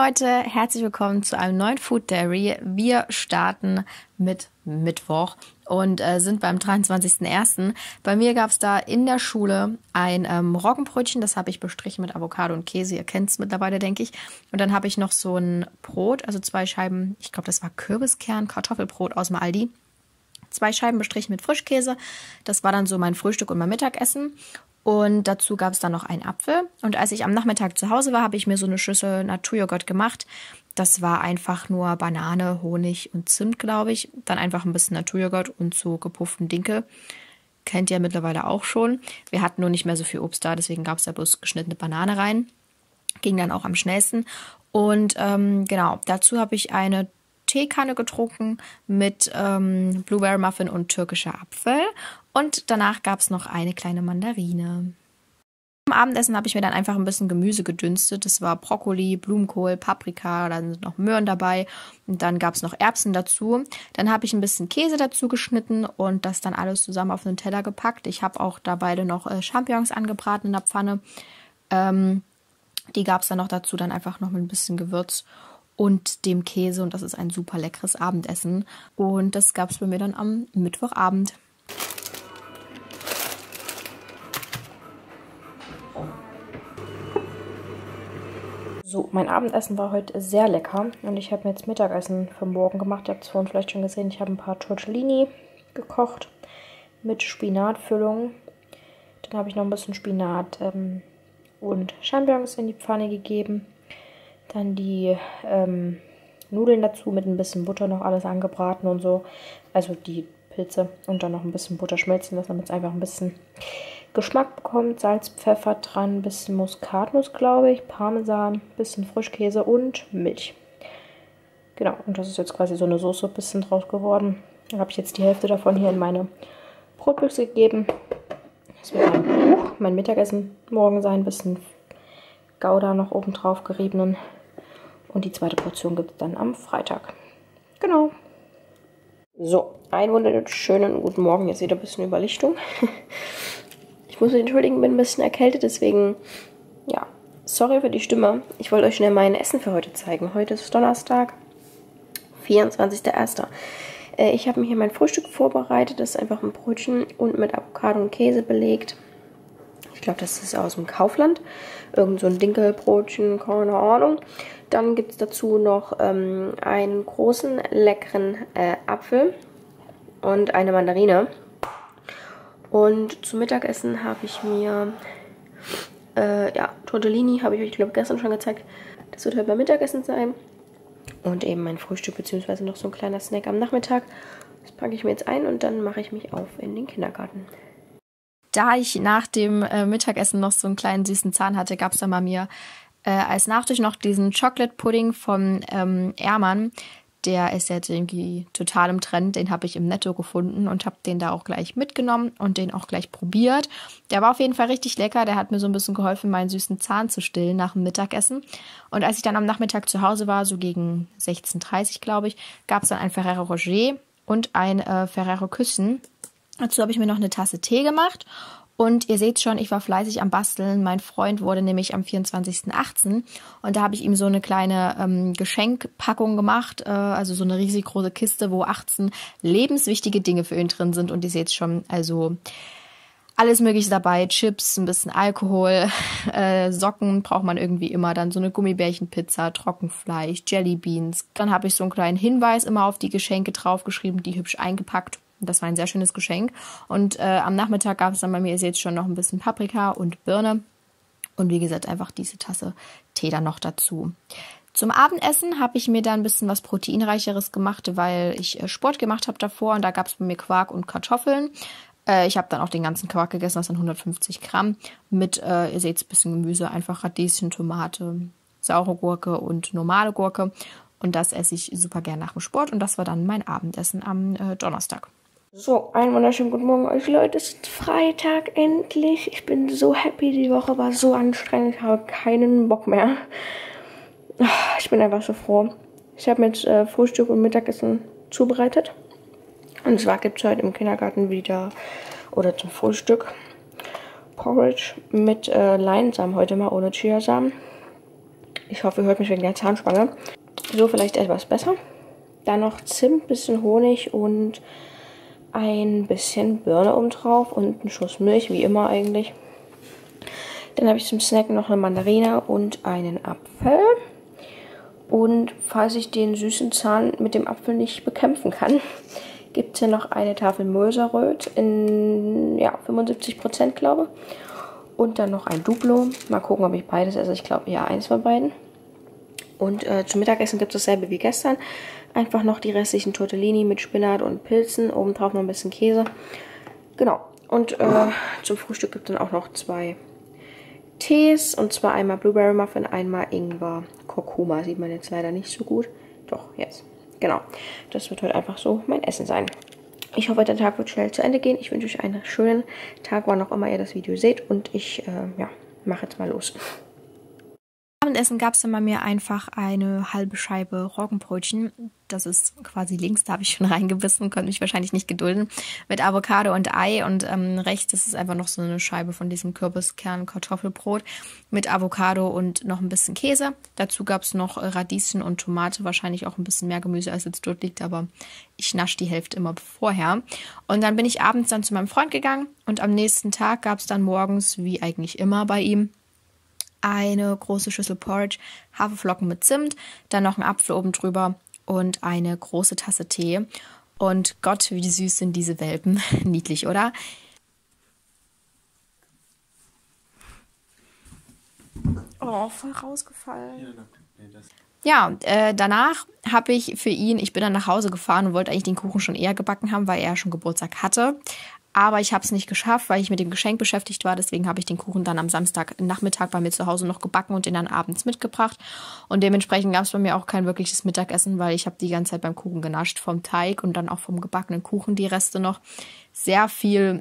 Leute, herzlich willkommen zu einem neuen Food Diary. Wir starten mit Mittwoch und sind beim 23.01. Bei mir gab es da in der Schule ein Roggenbrötchen, das habe ich bestrichen mit Avocado und Käse, ihr kennt es mittlerweile, denke ich. Und dann habe ich noch so ein Brot, also 2 Scheiben, ich glaube das war Kürbiskern, Kartoffelbrot aus dem Aldi. 2 Scheiben bestrichen mit Frischkäse, das war dann so mein Frühstück und mein Mittagessen. Und dazu gab es dann noch einen Apfel. Und als ich am Nachmittag zu Hause war, habe ich mir so eine Schüssel Naturjoghurt gemacht. Das war einfach nur Banane, Honig und Zimt, glaube ich. Dann einfach ein bisschen Naturjoghurt und so gepufften Dinkel. Kennt ihr mittlerweile auch schon. Wir hatten nur nicht mehr so viel Obst da, deswegen gab es da bloß geschnittene Banane rein. Ging dann auch am schnellsten. Und genau, dazu habe ich eine Teekanne getrunken mit Blueberry Muffin und türkischer Apfel. Und danach gab es noch eine kleine Mandarine. Am Abendessen habe ich mir dann einfach ein bisschen Gemüse gedünstet. Das war Brokkoli, Blumenkohl, Paprika, dann sind noch Möhren dabei. Und dann gab es noch Erbsen dazu. Dann habe ich ein bisschen Käse dazu geschnitten und das dann alles zusammen auf einen Teller gepackt. Ich habe auch da beide noch Champignons angebraten in der Pfanne. Die gab es dann noch dazu, dann einfach noch mit ein bisschen Gewürz und dem Käse. Und das ist ein super leckeres Abendessen. Und das gab es bei mir dann am Mittwochabend. So, mein Abendessen war heute sehr lecker und ich habe mir jetzt Mittagessen für morgen gemacht. Ihr habt es vorhin vielleicht schon gesehen, ich habe ein paar Tortellini gekocht mit Spinatfüllung. Dann habe ich noch ein bisschen Spinat und Champignons in die Pfanne gegeben. Dann die Nudeln dazu mit ein bisschen Butter noch alles angebraten und so. Also die Pilze und dann noch ein bisschen Butter schmelzen lassen, damit es einfach ein bisschen Geschmack bekommt. Salz, Pfeffer dran, ein bisschen Muskatnuss, glaube ich, Parmesan, bisschen Frischkäse und Milch. Genau, und das ist jetzt quasi so eine Soße ein bisschen draus geworden. Dann habe ich jetzt die Hälfte davon hier in meine Brotbüchse gegeben. Das wird mein Mittagessen morgen sein. Ein bisschen Gouda noch oben drauf geriebenen. Und die zweite Portion gibt es dann am Freitag. Genau. So, einen wunderschönen guten Morgen. Jetzt wieder ein bisschen Überlichtung. Ich muss mich entschuldigen, bin ein bisschen erkältet, deswegen, ja, sorry für die Stimme. Ich wollte euch schnell mein Essen für heute zeigen. Heute ist Donnerstag, 24.01. Ich habe mir hier mein Frühstück vorbereitet. Das ist einfach ein Brötchen und mit Avocado und Käse belegt. Ich glaube, das ist aus dem Kaufland. Irgend so ein Dinkelbrötchen, keine Ahnung. Dann gibt es dazu noch einen großen, leckeren Apfel und eine Mandarine. Und zum Mittagessen habe ich mir, Tortellini, habe ich euch, glaube ich, gestern schon gezeigt. Das wird heute mein Mittagessen sein. Und eben mein Frühstück, beziehungsweise noch so ein kleiner Snack am Nachmittag. Das packe ich mir jetzt ein und dann mache ich mich auf in den Kindergarten. Da ich nach dem Mittagessen noch so einen kleinen süßen Zahn hatte, gab es dann bei mir als Nachtisch noch diesen Chocolate Pudding von Ehrmann. Der ist jetzt irgendwie total im Trend. Den habe ich im Netto gefunden und habe den da auch gleich mitgenommen und den auch gleich probiert. Der war auf jeden Fall richtig lecker. Der hat mir so ein bisschen geholfen, meinen süßen Zahn zu stillen nach dem Mittagessen. Und als ich dann am Nachmittag zu Hause war, so gegen 16:30 glaube ich, gab es dann ein Ferrero Rocher und ein Ferrero Küssen. Dazu habe ich mir noch eine Tasse Tee gemacht. Und ihr seht schon, ich war fleißig am Basteln. Mein Freund wurde nämlich am 24.18. Und da habe ich ihm so eine kleine Geschenkpackung gemacht. Also so eine riesig große Kiste, wo 18 lebenswichtige Dinge für ihn drin sind. Und ihr seht schon, also alles Mögliche dabei. Chips, ein bisschen Alkohol, Socken braucht man irgendwie immer. Dann so eine Gummibärchenpizza, Trockenfleisch, Jellybeans. Dann habe ich so einen kleinen Hinweis immer auf die Geschenke draufgeschrieben, die hübsch eingepackt. Das war ein sehr schönes Geschenk. Und am Nachmittag gab es dann bei mir, ihr seht schon, noch ein bisschen Paprika und Birne. Und wie gesagt, einfach diese Tasse Tee dann noch dazu. Zum Abendessen habe ich mir dann ein bisschen was Proteinreicheres gemacht, weil ich Sport gemacht habe davor. Und da gab es bei mir Quark und Kartoffeln. Ich habe dann auch den ganzen Quark gegessen, das sind 150 Gramm. Mit, ihr seht, ein bisschen Gemüse, einfach Radieschen, Tomate, saure Gurke und normale Gurke. Und das esse ich super gern nach dem Sport. Und das war dann mein Abendessen am Donnerstag. So, einen wunderschönen guten Morgen euch Leute, es ist Freitag endlich. Ich bin so happy, die Woche war so anstrengend, ich habe keinen Bock mehr. Ich bin einfach so froh. Ich habe jetzt Frühstück und Mittagessen zubereitet. Und zwar gibt es heute im Kindergarten wieder, oder zum Frühstück, Porridge mit Leinsamen, heute mal ohne Chiasamen. Ich hoffe, ihr hört mich wegen der Zahnspange. So vielleicht etwas besser. Dann noch Zimt, bisschen Honig und ein bisschen Birne oben drauf und einen Schuss Milch, wie immer eigentlich. Dann habe ich zum Snacken noch eine Mandarine und einen Apfel. Und falls ich den süßen Zahn mit dem Apfel nicht bekämpfen kann, gibt es hier noch eine Tafel Moserröt in 75%, glaube ich. Und dann noch ein Duplo. Mal gucken, ob ich beides esse. Ich glaube eher eins von beiden. Und zum Mittagessen gibt es dasselbe wie gestern. Einfach noch die restlichen Tortellini mit Spinat und Pilzen. Obendrauf noch ein bisschen Käse. Genau. Und zum Frühstück gibt es dann auch noch 2 Tees. Und zwar einmal Blueberry Muffin, einmal Ingwer Kurkuma. Sieht man jetzt leider nicht so gut. Doch, jetzt. Genau. Das wird heute einfach so mein Essen sein. Ich hoffe, der Tag wird schnell zu Ende gehen. Ich wünsche euch einen schönen Tag, wann auch immer ihr das Video seht. Und ich mache jetzt mal los. Abendessen gab es dann bei mir einfach eine halbe Scheibe Roggenbrötchen. Das ist quasi links, da habe ich schon reingebissen, konnte mich wahrscheinlich nicht gedulden. Mit Avocado und Ei und rechts ist es einfach noch so eine Scheibe von diesem Kürbiskern-Kartoffelbrot mit Avocado und noch ein bisschen Käse. Dazu gab es noch Radieschen und Tomate, wahrscheinlich auch ein bisschen mehr Gemüse, als jetzt dort liegt, aber ich nasche die Hälfte immer vorher. Und dann bin ich abends dann zu meinem Freund gegangen und am nächsten Tag gab es dann morgens, wie eigentlich immer bei ihm, eine große Schüssel Porridge, Haferflocken mit Zimt, dann noch ein Apfel oben drüber und eine große Tasse Tee. Und Gott, wie süß sind diese Welpen. Niedlich, oder? Oh, voll rausgefallen. Ja, danach habe ich für ihn, ich bin dann nach Hause gefahren und wollte eigentlich den Kuchen schon eher gebacken haben, weil er schon Geburtstag hatte. Aber ich habe es nicht geschafft, weil ich mit dem Geschenk beschäftigt war. Deswegen habe ich den Kuchen dann am Samstagnachmittag bei mir zu Hause noch gebacken und den dann abends mitgebracht. Und dementsprechend gab es bei mir auch kein wirkliches Mittagessen, weil ich habe die ganze Zeit beim Kuchen genascht, vom Teig und dann auch vom gebackenen Kuchen die Reste noch. Sehr viel,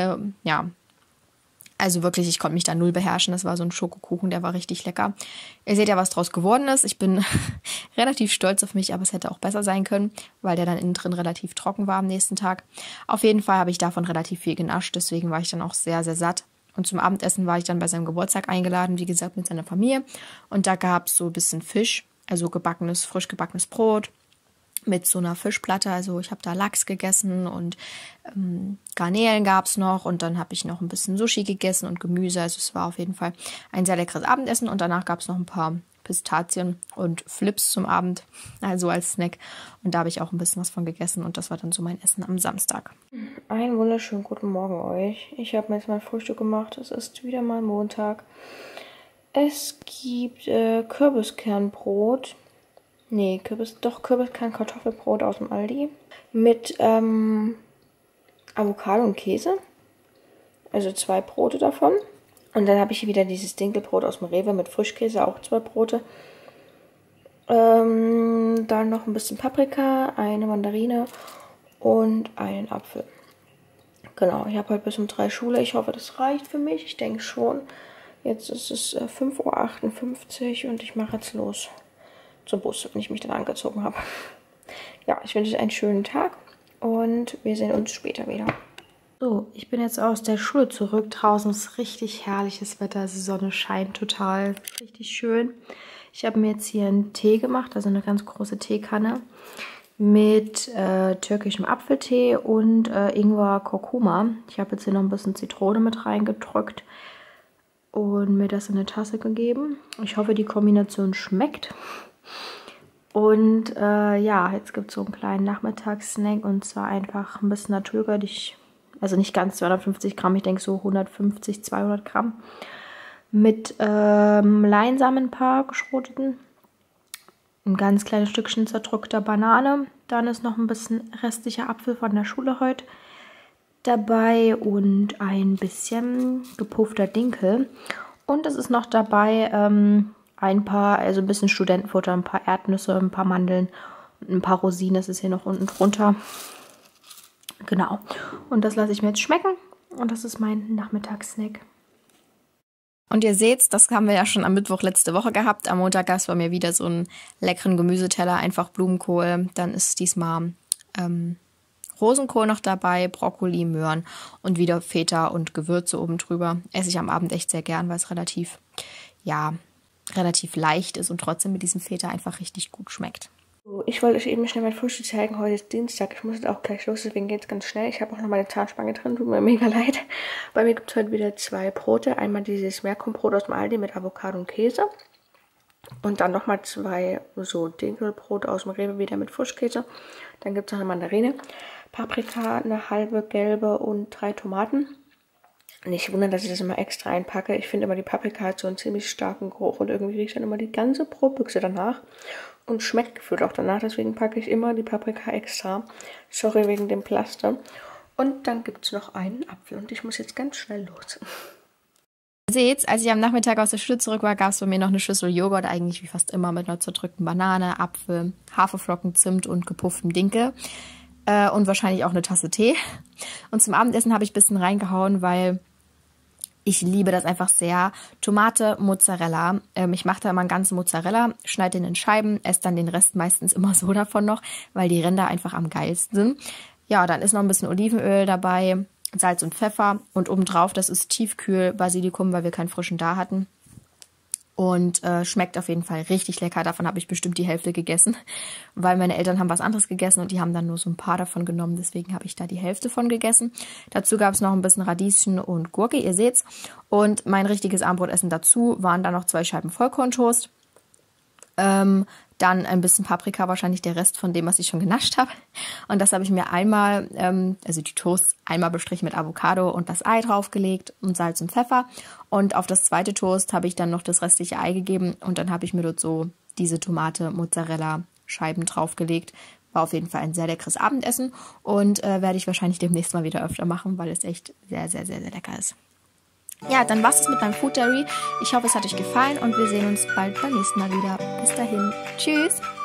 also wirklich, ich konnte mich da null beherrschen. Das war so ein Schokokuchen, der war richtig lecker. Ihr seht ja, was draus geworden ist. Ich bin relativ stolz auf mich, aber es hätte auch besser sein können, weil der dann innen drin relativ trocken war am nächsten Tag. Auf jeden Fall habe ich davon relativ viel genascht, deswegen war ich dann auch sehr, sehr satt. Und zum Abendessen war ich dann bei seinem Geburtstag eingeladen, wie gesagt, mit seiner Familie. Und da gab es so ein bisschen Fisch, also frisch gebackenes Brot mit so einer Fischplatte. Also ich habe da Lachs gegessen und Garnelen gab es noch und dann habe ich noch ein bisschen Sushi gegessen und Gemüse. Also es war auf jeden Fall ein sehr leckeres Abendessen und danach gab es noch ein paar Pistazien und Flips zum Abend, also als Snack. Und da habe ich auch ein bisschen was von gegessen und das war dann so mein Essen am Samstag. Einen wunderschönen guten Morgen euch. Ich habe mir jetzt mein Frühstück gemacht. Es ist wieder mal Montag. Es gibt Kürbiskernbrot. Nee, Kürbiskern-Kartoffelbrot aus dem Aldi. Mit Avocado und Käse. Also 2 Brote davon. Und dann habe ich hier wieder dieses Dinkelbrot aus dem Rewe mit Frischkäse, auch 2 Brote. Dann noch ein bisschen Paprika, eine Mandarine und einen Apfel. Genau, ich habe heute bis um 3 Schule. Ich hoffe, das reicht für mich. Ich denke schon. Jetzt ist es 5:58 Uhr und ich mache jetzt los zum Bus, wenn ich mich dann angezogen habe. Ja, ich wünsche euch einen schönen Tag und wir sehen uns später wieder. So, ich bin jetzt aus der Schule zurück. Draußen ist richtig herrliches Wetter. Die Sonne scheint total. Richtig schön. Ich habe mir jetzt hier einen Tee gemacht, also eine ganz große Teekanne mit türkischem Apfeltee und Ingwer Kurkuma. Ich habe jetzt hier noch ein bisschen Zitrone mit reingedrückt und mir das in eine Tasse gegeben. Ich hoffe, die Kombination schmeckt. Und jetzt gibt es so einen kleinen Nachmittagssnack und zwar einfach ein bisschen naturgültig. Also nicht ganz 250 Gramm, ich denke so 150, 200 Gramm. Mit Leinsamenpaar geschroteten. Ein ganz kleines Stückchen zerdrückter Banane. Dann ist noch ein bisschen restlicher Apfel von der Schule heute dabei. Und ein bisschen gepuffter Dinkel. Und es ist noch dabei ein bisschen Studentenfutter, ein paar Erdnüsse, ein paar Mandeln und ein paar Rosinen. Das ist hier noch unten drunter. Genau. Und das lasse ich mir jetzt schmecken. Und das ist mein Nachmittagssnack. Und ihr seht, das haben wir ja schon am Mittwoch letzte Woche gehabt. Am Montag gab es bei mir wieder so einen leckeren Gemüseteller, einfach Blumenkohl. Dann ist diesmal Rosenkohl noch dabei, Brokkoli, Möhren und wieder Feta und Gewürze oben drüber. Esse ich am Abend echt sehr gern, weil es relativ, relativ leicht ist und trotzdem mit diesem Feta einfach richtig gut schmeckt. Ich wollte euch eben schnell mein Frühstück zeigen. Heute ist Dienstag. Ich muss jetzt auch gleich los, deswegen geht es ganz schnell. Ich habe auch noch meine Zahnspange drin. Tut mir mega leid. Bei mir gibt es heute wieder 2 Brote. Einmal dieses Meerkornbrot aus dem Aldi mit Avocado und Käse. Und dann nochmal 2 so Dinkelbrot aus dem Rewe wieder mit Frischkäse. Dann gibt es noch eine Mandarine, Paprika, eine halbe gelbe und 3 Tomaten. Nicht wundern, dass ich das immer extra einpacke. Ich finde immer, die Paprika hat so einen ziemlich starken Geruch und irgendwie riecht dann immer die ganze Brotbüchse danach und schmeckt gefühlt auch danach. Deswegen packe ich immer die Paprika extra. Sorry wegen dem Plaster. Und dann gibt es noch einen Apfel und ich muss jetzt ganz schnell los. Ihr seht, als ich am Nachmittag aus der Schule zurück war, gab es bei mir noch eine Schüssel Joghurt, eigentlich wie fast immer mit einer zerdrückten Banane, Apfel, Haferflocken, Zimt und gepufftem Dinkel. Und wahrscheinlich auch eine Tasse Tee. Und zum Abendessen habe ich ein bisschen reingehauen, weil ich liebe das einfach sehr. Tomate, Mozzarella. Ich mache da immer einen ganzen Mozzarella, schneide den in Scheiben, esse dann den Rest meistens immer so davon noch, weil die Ränder einfach am geilsten sind. Ja, dann ist noch ein bisschen Olivenöl dabei, Salz und Pfeffer und obendrauf, das ist Tiefkühl Basilikum, weil wir keinen frischen da hatten. Und schmeckt auf jeden Fall richtig lecker. Davon habe ich bestimmt die Hälfte gegessen, weil meine Eltern haben was anderes gegessen und die haben dann nur so ein paar davon genommen. Deswegen habe ich da die Hälfte von gegessen. Dazu gab es noch ein bisschen Radieschen und Gurke, ihr seht's. Und mein richtiges Abendbrotessen dazu waren dann noch 2 Scheiben Vollkorntoast. Dann ein bisschen Paprika, wahrscheinlich der Rest von dem, was ich schon genascht habe. Und das habe ich mir einmal, also die Toast einmal bestrichen mit Avocado und das Ei draufgelegt und Salz und Pfeffer. Und auf das zweite Toast habe ich dann noch das restliche Ei gegeben und dann habe ich mir dort so diese Tomate-Mozzarella-Scheiben draufgelegt. War auf jeden Fall ein sehr leckeres Abendessen und werde ich wahrscheinlich demnächst mal wieder öfter machen, weil es echt sehr, sehr, sehr, sehr lecker ist. Ja, dann war's es mit meinem Food Diary. Ich hoffe, es hat euch gefallen und wir sehen uns bald beim nächsten Mal wieder. Bis dahin. Tschüss!